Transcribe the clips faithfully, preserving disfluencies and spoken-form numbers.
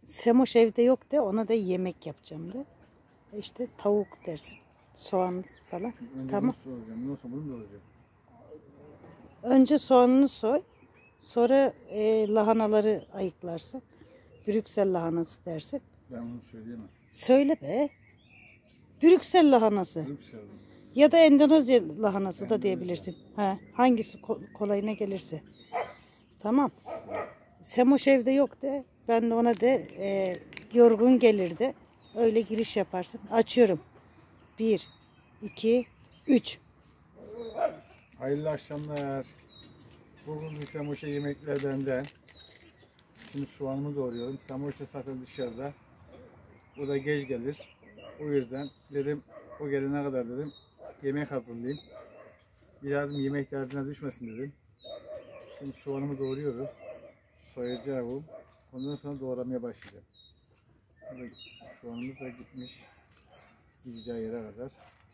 Semoş evde yok de, ona da yemek yapacağım de. İşte tavuk dersin. Soğan falan. Önce Tamam. Nasıl bunu da olacak? Önce soğanını soy. Sonra e, lahanaları ayıklarsın. Brüksel lahanası dersin. Ben onu söyleyemem. Söyle be. Brüksel lahanası. Brüksel. Ya da Endonezya lahanası Endonezya da diyebilirsin. Ha, hangisi kolayına gelirse. Tamam. Semoş evde yok de. Ben de ona de e, yorgun gelirdi. Öyle giriş yaparsın. Açıyorum. Bir, iki, üç. Hayırlı akşamlar. Bugün bir Semoş'a yemekler benden. Şimdi soğanımı doğruyorum. Semoş da zaten dışarıda. O da geç gelir. O yüzden dedim o gelene kadar dedim yemek hazırlayayım. Biraz yemek derdine düşmesin dedim. Şimdi soğanımı doğruyorum. Soyacağım. Ondan sonra doğramaya başlayacağım. Soğanımız da gitmiş gideceği yere kadar.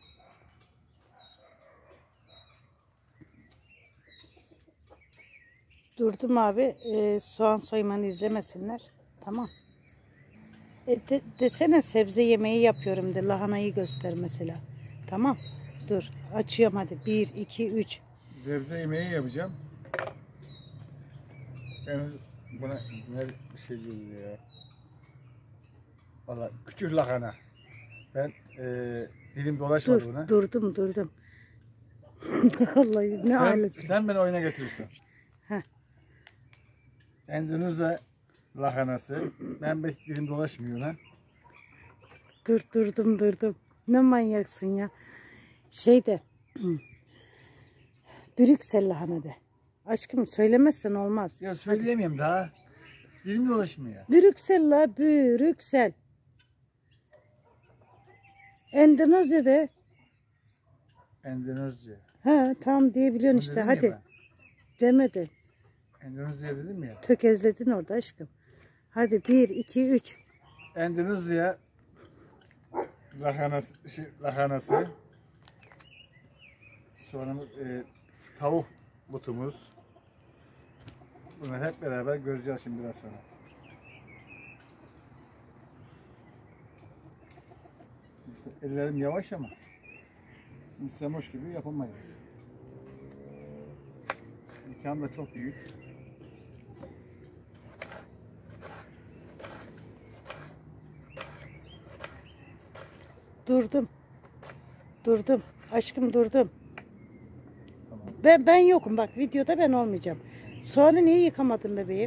Durdum abi. E, soğan soymanı izlemesinler. Tamam. E de, desene sebze yemeği yapıyorum de, lahanayı göster mesela. Tamam. Dur. Açıyorum hadi. Bir, iki, üç. Sebze yemeği yapacağım. Ben buna ne bir şey diyor ya. Valla küçük lahana. Ben e, dilim dolaşmadı Dur, buna. durdum durdum. Vallahi ne sen, alet. sen beni oyuna getirirsin. Heh. Endonezya lahanası. Ben pek dilim dolaşmıyor lan. Dur durdum durdum. Ne manyaksın ya. Şeyde Brüksel lahana de. Aşkım söylemezsen olmaz. Ya söyleyemiyorum daha. Dilim dolaşmıyor. Brüksel la, Brüksel. Endonezya'da. Endonezya. Ha tamam diyebiliyorsun işte, hadi. Demedi. Endonezya dedim ya. Tökezledin orada aşkım. Hadi bir, iki, üç. Endonezya lahanası, şey, lahanası. Sonra e, tavuk butumuz. Bunu hep beraber göreceğiz şimdi biraz sonra. Ellerim yavaş ama Semoş gibi yapamayız. İmkan da çok büyük. Durdum. Durdum. Aşkım durdum. Tamam. Ben, ben yokum bak, videoda ben olmayacağım. Soğanı niye yıkamadın bebeğim?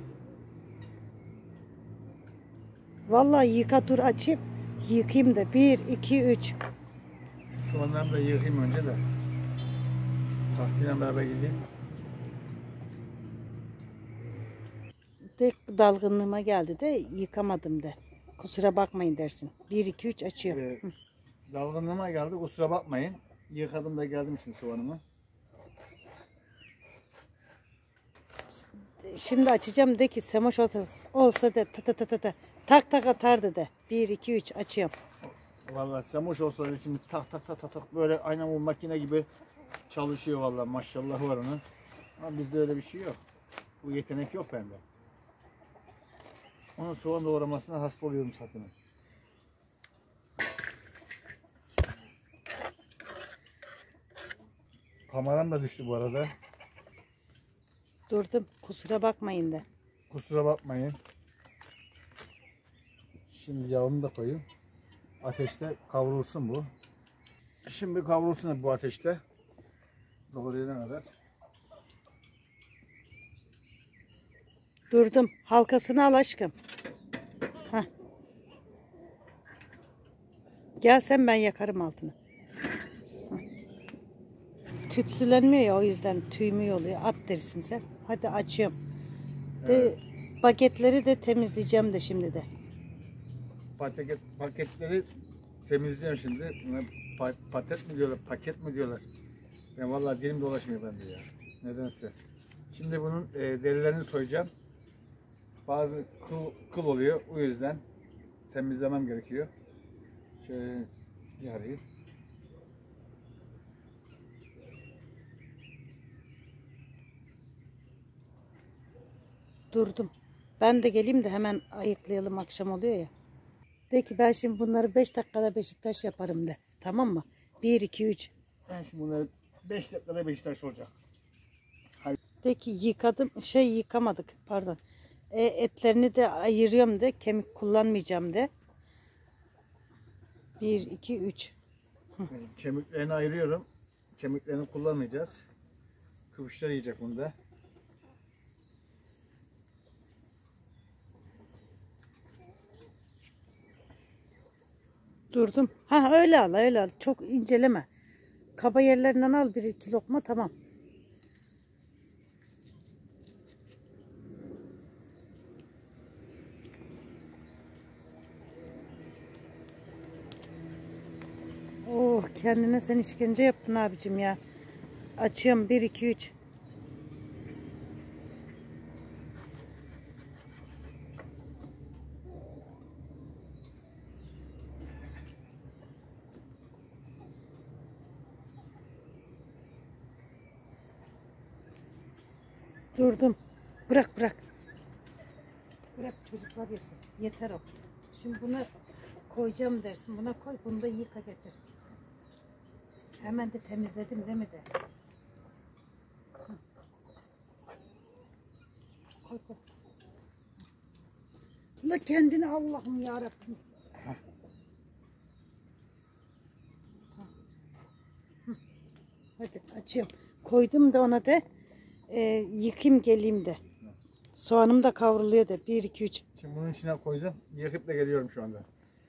Vallahi yıka, dur açayım. Yıkayayım da. Bir, iki, üç. Soğanlarımı da yıkayayım önce de. Tahtıyla beraber gideyim. De dalgınlığıma geldi de yıkamadım de. Kusura bakmayın dersin. Bir, iki, üç açıyorum. Ee, dalgınlığıma geldi, kusura bakmayın. Yıkadım da geldim şimdi soğanımı. Şimdi açacağım de ki Semoş olsa de tı tı tı tı tak tak atardı de. Bir, iki, üç açıyorum. Vallahi Semoş olsa şimdi tak tak tak tak tak böyle aynen o makine gibi çalışıyor vallahi, maşallah var onun. Ama bizde öyle bir şey yok. Bu yetenek yok bende. Onun soğan doğramasına hasta oluyorum zaten. Kameram da düştü bu arada. Durdum. Kusura bakmayın de. Kusura bakmayın. Şimdi yağını da koyayım. Ateşte kavrulsun bu. Şimdi kavrulsun bu ateşte. Doğrayana kadar. Durdum. Halkasını al aşkım. Heh. Gel sen, ben yakarım altını. Heh. Tütsülenmiyor ya, o yüzden tüymüyor oluyor. At dersin sen. Hadi açıyorum. Evet. De, paketleri de temizleyeceğim de şimdi de. Paket, paketleri temizleyeceğim şimdi. Buna pa paket mi diyorlar, paket mi diyorlar? Ya vallahi dilim dolaşmıyor bende ya. Nedense. Şimdi bunun e, derilerini soyacağım. Bazı kıl, kıl oluyor. O yüzden temizlemem gerekiyor. Şöyle yarayım. Durdum. Ben de geleyim de hemen ayıklayalım, akşam oluyor ya. De ki ben şimdi bunları beş dakikada Beşiktaş yaparım de. Tamam mı? bir iki üç. Sen şimdi bunları beş dakikada Beşiktaş olacak. De ki yıkadım, şey yıkamadık pardon. E, etlerini de ayırıyorum de, kemik kullanmayacağım de. bir iki üç. Kemiklerini ayırıyorum. Kemiklerini kullanmayacağız. Kıvışlar yiyecek bunda. Durdum. Ha öyle al, öyle al. Çok inceleme. Kaba yerlerinden al bir iki lokma, tamam. Oh, kendine sen işkence yaptın abicim ya. Açıyorum bir iki üç. Durdum. Bırak bırak. Bırak çocuklar yesin. Yeter o. Şimdi buna koyacağım dersin. Buna koy. Bunu da yıka getir. Hemen de temizledim değil mi de? Hı. Koy koy. La kendini Allah'ım yarabbim. Hadi açıyorum. Koydum da ona da e, yıkayım geleyim de. Soğanım da kavruluyor da. bir iki üç. Şimdi bunun içine koydum. Yakıp da geliyorum şu anda.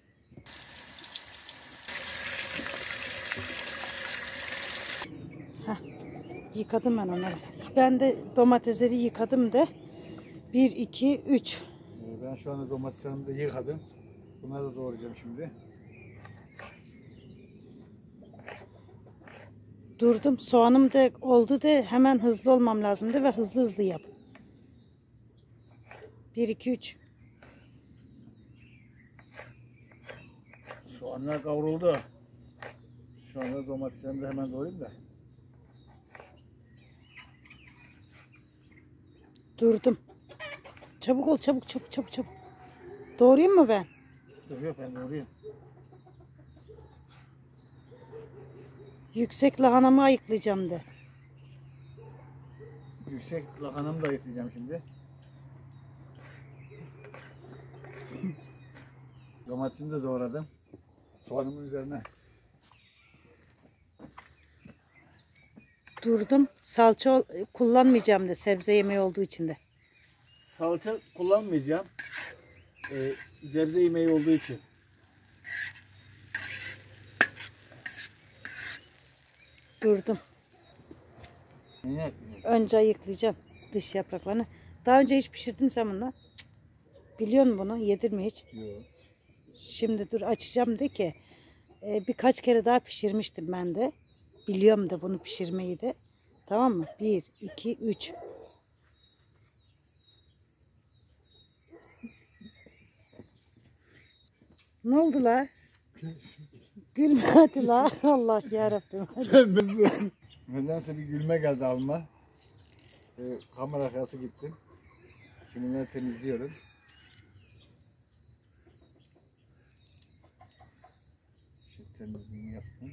Heh, yıkadım ben onları. Ben de domatesleri yıkadım da. bir iki üç. Ben şu anda domateslerimi de yıkadım. Bunları da doğrayacağım şimdi. Durdum. Soğanım da oldu da hemen hızlı olmam lazımdı ve hızlı hızlı yap. bir iki üç. Soğanlar kavruldu. Şu anda domateslerimi de hemen doğrayayım da. Durdum. Çabuk ol, çabuk çabuk çabuk çabuk. Doğrayayım mı ben? Dur yok, ben doğrayayım. Yüksek lahanamı ayıklayacağım de. Yüksek lahanamı da ayıklayacağım şimdi. Domatesimi de doğradım. Soğanımın üzerine. Durdum. Salça ol- kullanmayacağım de, sebze yemeği olduğu için de. Salça kullanmayacağım. Ee, sebze yemeği olduğu için. Durdum. Evet. Önce ayıklayacaksın dış yapraklarını. Daha önce hiç pişirdin sen bunu? Biliyor musun bunu? Yedin mi hiç? Yok. Şimdi dur açacağım de ki e, birkaç kere daha pişirmiştim ben de. Biliyorum da bunu pişirmeyi de. Tamam mı? bir, iki, üç. Ne oldu la? Gülme hadi la. Allah yarabbim. Sen bizi. Nedense bir gülme geldi alma. Ee, kamera arkası gittim. Şimdi bunları temizliyorum. Şu temizliğini yaptım.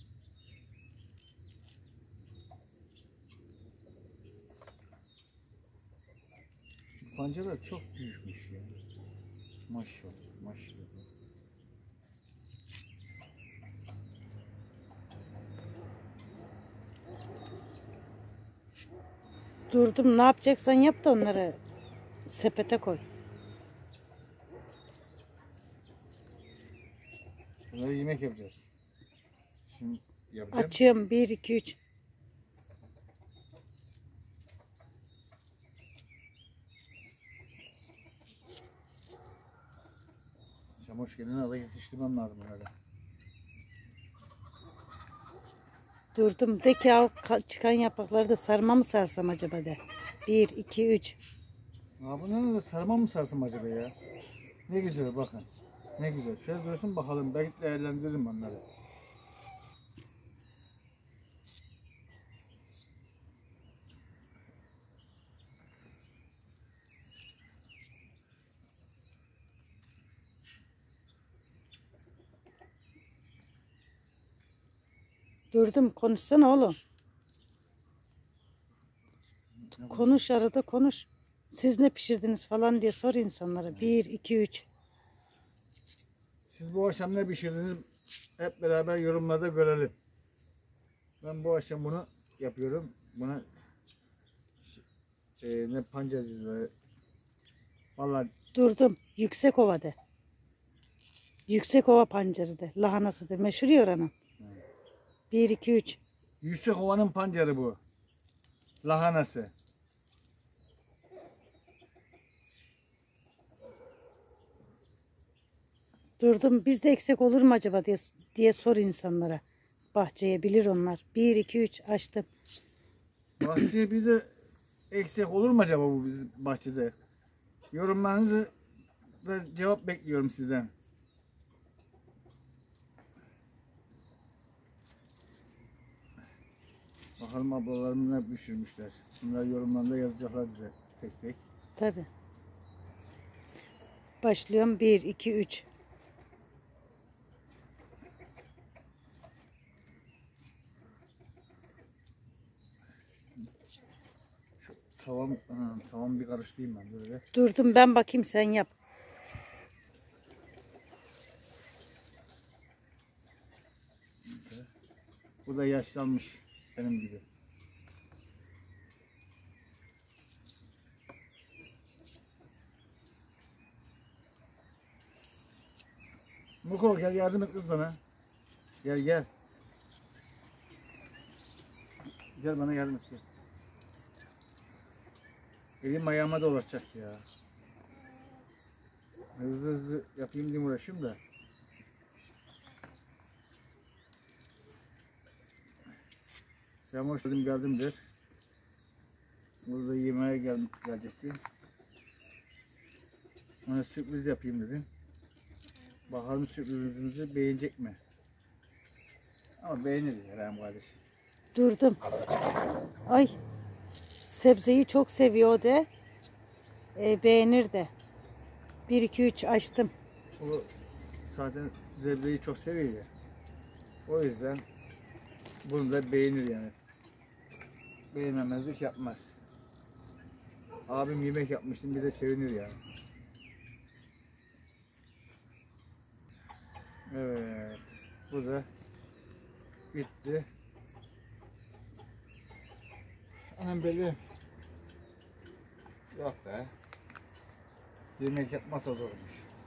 Şu pancarlar çok büyükmüş ya. Maşallah, maşallah. Durdum. Ne yapacaksan yap da onları sepete koy. Bunları yemek yapacağız. Şimdi yapacağım. Açıyorum. bir, iki, üç. Çamaşırını alıp yetiştirmem lazım herhalde. Durdum. De ki al çıkan yaprakları da sarma mı sarsam acaba de. bir, iki, üç. Aa, bunları da sarma mı sarsam acaba ya? Ne güzel bakın. Ne güzel. Şöyle dursun bakalım. Belki değerlendiririm onları. Durdum, konuşsana oğlum. Konuş, arada konuş. Siz ne pişirdiniz falan diye sor insanlara. Bir, iki, üç. Siz bu akşam ne pişirdiniz? Hep beraber yorumlarda görelim. Ben bu akşam bunu yapıyorum. Buna e, ne pancar diyorlar. Vallahi Durdum. Yüksekova de. Yüksekova pancarı de. Lahanası de. Meşhur ya oranın. Bir, iki, üç. Yüksekova'nın pancarı bu. Lahanası. Durdum. Bizde eksik olur mu acaba diye, diye sor insanlara. Bahçeye bilir onlar. Bir, iki, üç açtım. Bahçeye bize eksik olur mu acaba bu bizim bahçede? Yorumlarınızı da cevap bekliyorum sizden. Bakalım ablalarım ne pişirmişler. Bunlar yorumlarında yazacaklar bize tek tek. Tabii. Başlıyorum. Bir, iki, üç. Tavam, ha, tavam bir karıştırayım ben böyle. Durdum, ben bakayım, sen yap. Bu da yaşlanmış benim gibi. Muko gel yardım et kız bana. Gel gel. Gel bana yardım et. Gel. Elim ayağıma dolaşacak ya. Hızlı hızlı yapayım diye uğraşıyorum da. Sen hoş geldin geldimdir. Burada yemeğe gel gelecekti. Ona sürpriz yapayım dedim. Bakalım sürprizimizi beğenecek mi? Ama beğenir herhalde kardeşim. Durdum. Ay. Sebzeyi çok seviyor de. E, beğenir de. Bir, iki, üç açtım. O zaten zebreyi çok seviyor ya. O yüzden bunu da beğenir yani. Beğenmemezlik yapmaz. Abim yemek yapmıştım, bir de sevinir yani. Evet. Bu da bitti. Anam belli. Yok be. Yemek yapmasa zormuş.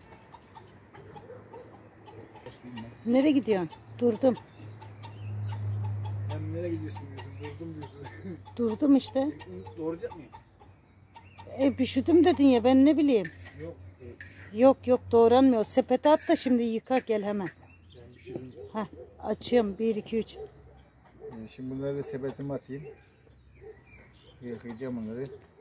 Nereye gidiyorsun? Durdum. Ben nereye gidiyorsun diyorsun, durdum diyorsun. Durdum işte. Doğrayacak mıyım? E pişirdim dedin ya, ben ne bileyim. Yok. Yok yok, doğranmıyor. Sepete at da şimdi yıka gel hemen. Ben pişirdim. Heh, açıyorum. Bir, iki, üç. Yani şimdi bunları da sepetime atayım. Yıkayacağım onları.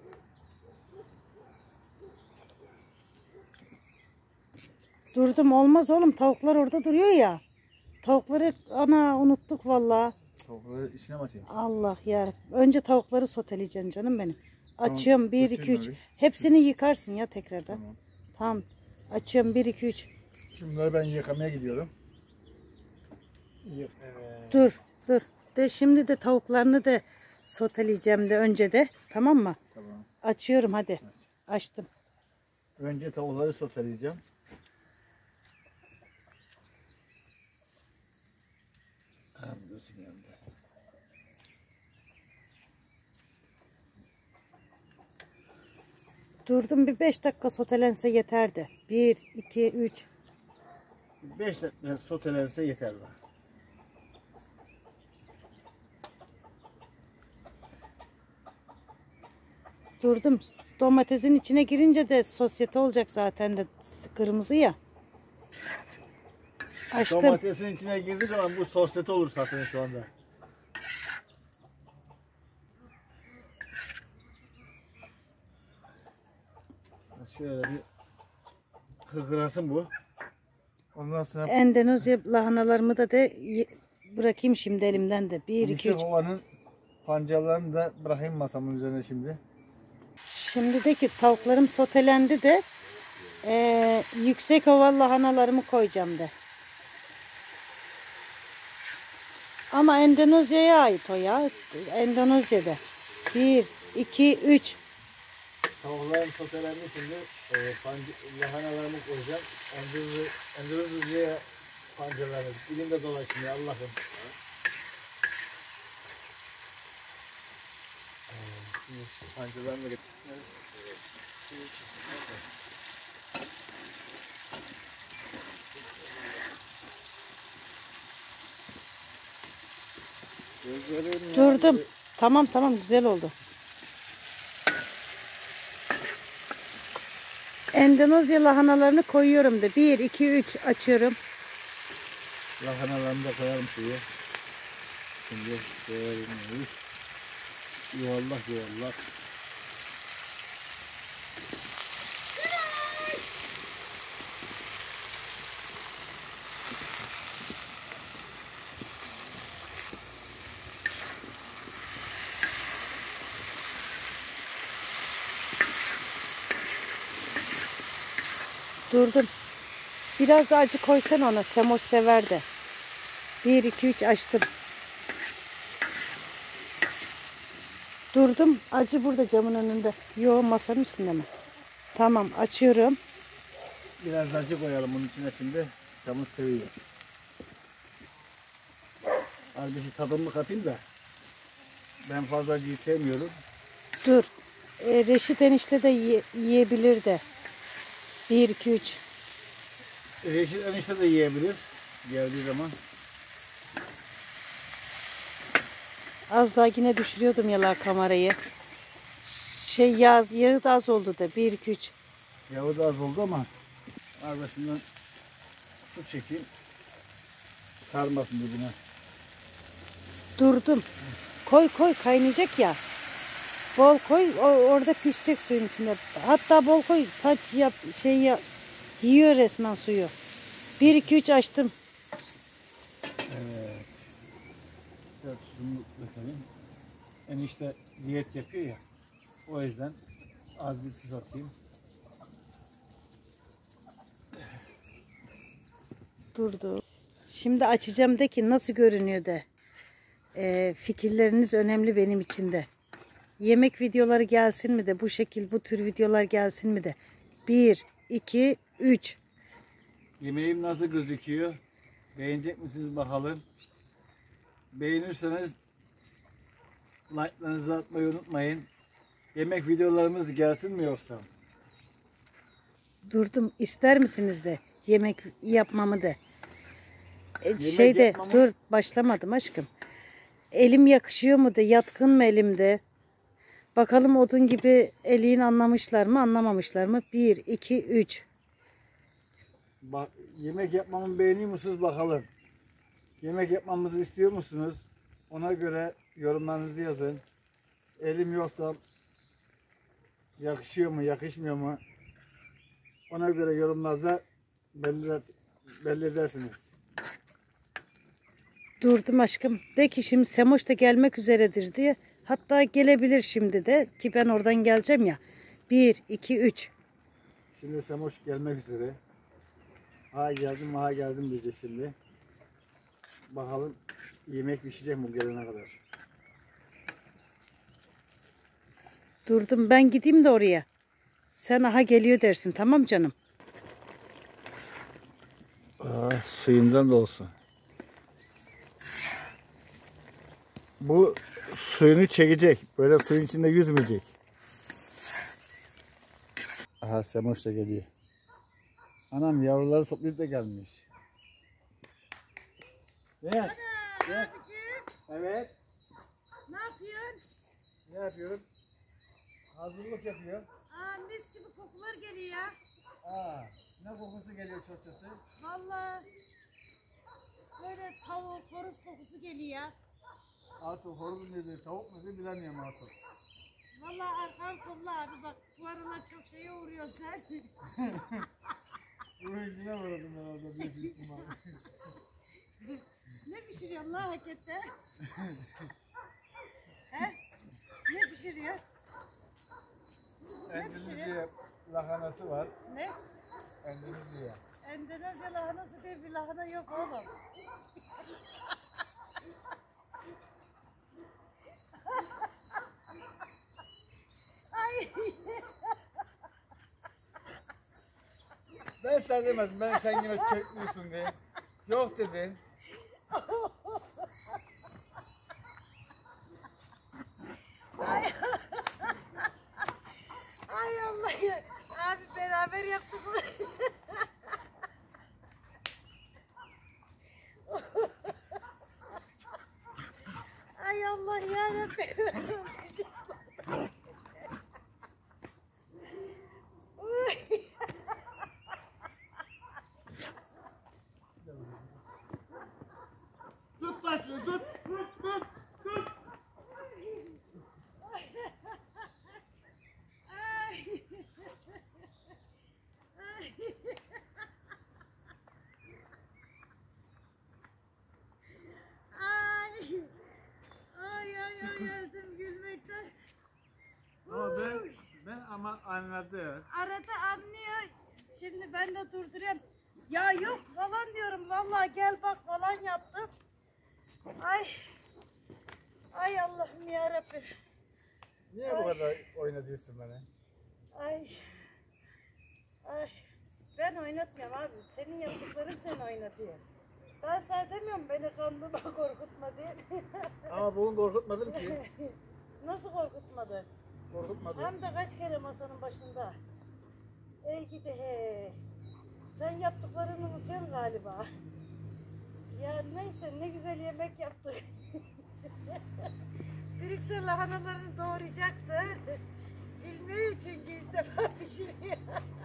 Durdum, olmaz oğlum. Tavuklar orada duruyor ya. Tavukları ana unuttuk vallahi. Tavukları içine mi atayım? Allah ya. Önce tavukları soteleyeceksin canım benim. Tamam, Açıyorum. Bir, iki, götürün üç. orayı. Hepsini yıkarsın ya tekrardan. Tamam. Tamam. Açıyorum. Bir, iki, üç. Şimdi bunları ben yıkamaya gidiyorum. Yık. Evet. Dur. Dur. De şimdi de tavuklarını da soteleyeceğim de önce de. Tamam mı? Tamam. Açıyorum hadi. Evet. Açtım. Önce tavukları soteleyeceğim. Tamam, gözüm yandı. Durdum, bir beş dakika sotelense yeterdi. Bir, iki, üç. beş dakika sotelense yeter bana. Durdum. Domatesin içine girince de sosyete olacak zaten de, kırmızı ya. Açtım. Domatesin içine girdik ama bu sosyete olur zaten şu anda. Şöyle bir hıhırasın bu. Ondan sonra Endonezya lahanalarımı da de bırakayım şimdi elimden de. Bir, iki, üç. Yüksekovanın pancarlarını da bırakayım masamın üzerine şimdi. Şimdi de ki tavuklarım sotelendi de e, Yüksekova lahanalarımı koyacağım de. Ama Endonezya'ya ait o ya. Endonezya'da. Bir, iki, üç. Tavukların çok önemli şimdi. E, panc- lahanalarımı koyacağım. Endonezya, Endonezya'ya pancarlarını. Dilimde dolaşmıyor Allah'ım. Pancarlarını da getirdim. Durdum. Tamam tamam güzel oldu. Endonezya lahanalarını koyuyorum da. Bir, iki, üç açıyorum. Lahanalarını da koyalım suya. Şimdi şöyle yuvarlak yuvarlak. Durdum. Biraz da acı koysan ona. Semoş sever de. Bir, iki, üç açtım. Durdum. Acı burada camın önünde. Yo masanın üstünde mi? Tamam açıyorum. Biraz acı koyalım bunun içine şimdi. Camı seviyor. Az bir şey tadımı katayım da. Ben fazla acıyı sevmiyorum. Dur. E, Reşit enişte de yiye- yiyebilir de. Bir, iki, üç. Reşit enişte de yiyebilir. Geldiği zaman. Az daha yine düşürüyordum yalar kamerayı. Şey yağ, yağı da az oldu da. Bir, iki, üç. Yağı da az oldu ama az da şundan su çekeyim. Sarmasın dibine. Durdum. Koy koy kaynayacak ya. Bol koy o, orada pişecek suyun içinde. Hatta bol koy saç yap şey yap. Yiyor resmen suyu. Bir, iki, üç açtım. Evet. Biraz suyunu dökelim. Enişte diyet yapıyor ya. O yüzden az bir tuz atayım. Durdu. Şimdi açacağım de ki nasıl görünüyor de. Ee, fikirleriniz önemli benim için de. Yemek videoları gelsin mi de bu şekil bu tür videolar gelsin mi de. Bir, iki, üç. Yemeğim nasıl gözüküyor? Beğenecek misiniz bakalım? Beğenirseniz like'larınızı atmayı unutmayın. Yemek videolarımız gelsin mi yoksa? Durdum. İster misiniz de yemek yapmamı de. E, Yemek şeyde yapmamı- dur başlamadım aşkım. Elim yakışıyor mu de yatkın mı elimde? Bakalım odun gibi eliğin anlamışlar mı anlamamışlar mı? Bir, iki, üç. Bak, yemek yapmamı beğeniyor musunuz bakalım? Yemek yapmamızı istiyor musunuz? Ona göre yorumlarınızı yazın. Elim yoksa yakışıyor mu, yakışmıyor mu? Ona göre yorumlarda belli, belli edersiniz. Durdum aşkım. De ki şimdi Semoş da gelmek üzeredir diye. Hatta gelebilir şimdi de ki ben oradan geleceğim ya. Bir, iki, üç. Şimdi Semoş gelmek üzere. Ha geldim, ha geldim diyecek şimdi. Bakalım yemek pişecek mi gelene kadar. Durdum ben gideyim de oraya. Sen aha geliyor dersin tamam canım. Aa, suyundan da olsun. Bu suyunu çekecek. Böyle suyun içinde yüzmeyecek. Aha Semoş da geliyor. Anam yavruları toplayıp da gelmiş. Gel. Gel. Evet. Ne yapıyorsun? Ne yapıyorum? Hazırlık yapıyor. Aa mis gibi kokular geliyor ya. Aa, ne kokusu geliyor çocukçası? Vallahi böyle tavuk, horoz kokusu geliyor. Artık horoz mu dedi, tavuk mu dedi bilemiyorum artık. Vallahi arkan kolla abi bak bu aralar çok şeye uğruyor sen. Bu rengine vurdum herhalde büyük ihtimal. Ne pişiriyorsun lan hakikaten? He? Ne pişiriyor? Endonezya lahanası var. Ne? Endonezya. Endonezya lahanası diye bir lahana yok oğlum. Ben sana demedim, ben sen yine köklüsün diye. Yok dedin. Ay, ay Allah ya. Abi beraber yaptık bunu. Ay Allah yarabbim. Tut başını, tut, tut, tut, tut. Ay. Ay. Ay ay ay öldüm gülmekten. Ama ben, ben ama anladım. Arada anlıyor. Şimdi ben de durduruyorum. Ya yok falan diyorum. Vallahi gel bak falan yaptım. Ay. Ay Allah'ım yarabbim. Niye Ay. bu kadar oynatıyorsun beni? Ay. Ay. Ben oynatmıyorum abi. Senin yaptıkların seni oynatıyor. Ben sana demiyorum beni kandırma korkutma diye. Ama bugün korkutmadım ki. Nasıl korkutmadı? Korkutmadım. Hem de kaç kere masanın başında. Ey gidi he. Sen yaptıklarını unutuyorsun galiba. Ya neyse ne güzel yemek yaptık. Brüksel lahanalarını doğrayacaktı. Bilmiyor çünkü ilk defa pişiriyor.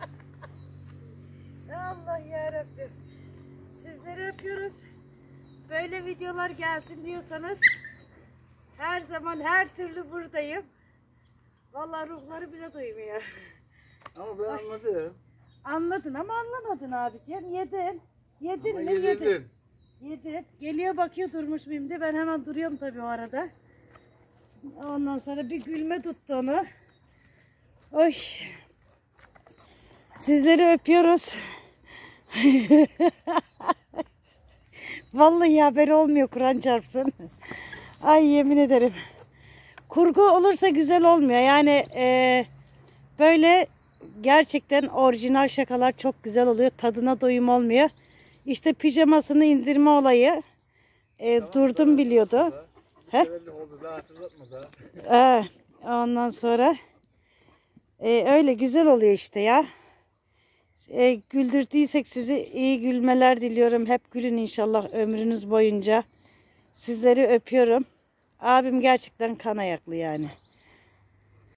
Allah yarabbim. Sizleri öpüyoruz. Böyle videolar gelsin diyorsanız her zaman her türlü buradayım. Vallahi ruhları bile duymuyor. Ama ben anladım. Anladın ama anlamadın abiciğim. Yedin. Yedin Ama mi? Yedin. yedirdin. Yedin. Geliyor bakıyor durmuş muyum diye. Ben hemen duruyorum tabii o arada. Ondan sonra bir gülme tuttu onu. Oy. Sizleri öpüyoruz. Vallahi haber olmuyor, Kur'an çarpsın. Ay yemin ederim. Kurgu olursa güzel olmuyor. Yani e, böyle gerçekten orijinal şakalar çok güzel oluyor. Tadına doyum olmuyor. İşte pijamasını indirme olayı. E, Tamam, durdum tamam. biliyordu. He? Severli oldu, daha hatırlatma daha. Ee, ondan sonra e, öyle güzel oluyor işte ya. E, güldürdüysek sizi iyi gülmeler diliyorum. Hep gülün inşallah ömrünüz boyunca. Sizleri öpüyorum. Abim gerçekten kan ayaklı yani.